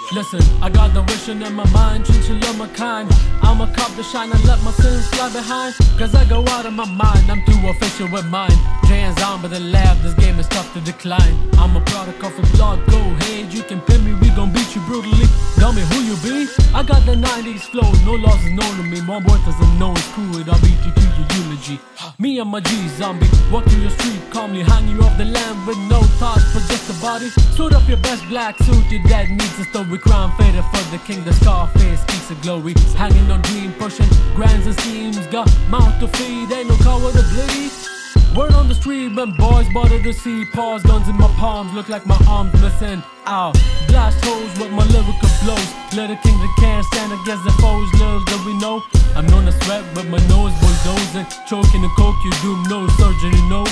Listen, I got the vision in my mind, chinchilla my kind. I'ma cop the shine and let my sins fly behind. Cause I go out of my mind, I'm too official with mine. Jayaram but the lab, this game is tough to decline. I'm a product of a blog, go ahead, you can pin me, we gon' beat you brutally. Tell me who you be? I got the 90s flow, no loss is known to me. More worth is unknown, screw it, I'll beat you to your eulogy. Me and my G zombie, walk through your street calmly, hang you off the land with no thoughts but just a body. Suit up your best black suit, your dad needs a story. Crown faded for the king, the Scarface speaks of glory. Hanging on dream, pushing grinds and schemes, got mouth to feed, ain't no cover to bleed. Word on the street when boys bother to see. Paws, guns in my palms, look like my arms missing. Ow, blast holes with my lyrical blows. Little king that can't stand against the foes, little do we know. I'm known to sweat with my nose bulldozing. Choking the coke, you do no surgery, no.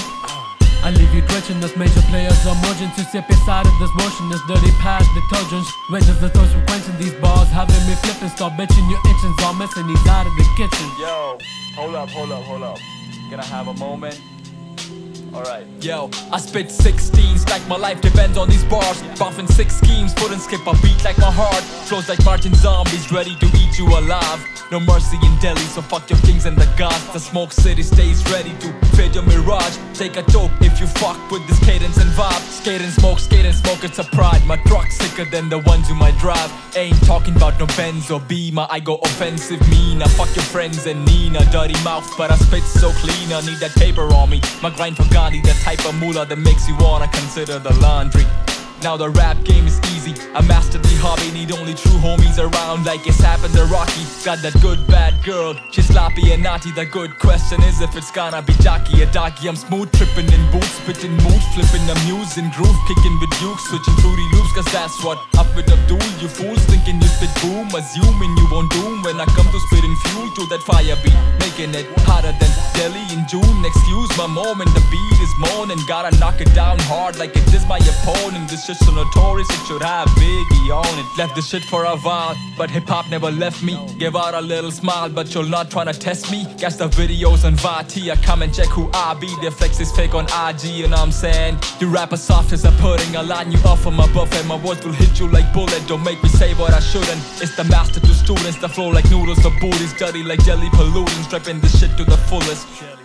I leave you twitching, this major players are merging to sip inside of this motion. This dirty past detergents. When does the thirst quenching these bars? Having me flipping, stop bitching, your inches are missing, he's out of the kitchen. Yo, hold up. Can I have a moment? Alright. Yo, I spit 16s like my life depends on these bars. Buffing 6 schemes, wouldn't skip a beat like my heart. Flows like marching zombies, ready to eat you alive. No mercy in Delhi, so fuck your kings and the gods. The smoke city stays ready to fade your mirage. Take a dope if you fuck with this cadence and vibe. Skate and smoke, it's a pride. My truck's sicker than the ones you might drive. Ain't talking about no Benz or Beamer, I go offensive, mean. I fuck your friends and Nina, dirty mouth, but I spit so clean. I need that paper on me. My grind for Gandhi, the type of moolah that makes you wanna consider the laundry. Now the rap game is easy, I mastered the hobby. Need only true homies around like it's happened to Rocky. Got that good bad girl, she's sloppy and naughty. The good question is if it's gonna be jockey or doggy. I'm smooth tripping in boots, spitting mood, flipping the muse in groove, kicking with Duke, switching fruity loops. Cause that's what up with Abdul. You fools thinking you spit boom, assuming you won't doom. When I come to spitting fuel to that fire beat, making it hotter than Delhi in June. Excuse my moment, the beat is moaning. Gotta knock it down hard like it is my opponent. This shit's so notorious, it should have Biggie on it. Left this shit for a while, but hip-hop never left me. Give out a little smile, but you're not tryna test me. Guess the videos on Vati, come and check who I be. Their flex is fake on IG, you know what I'm saying? You rapper soft as a pudding, I'll line you off from my buffet. My words will hit you like bullet, don't make me say what I shouldn't. It's the master to students, the flow like noodles for booties. Dirty like jelly pollutants, dripping this shit to the fullest.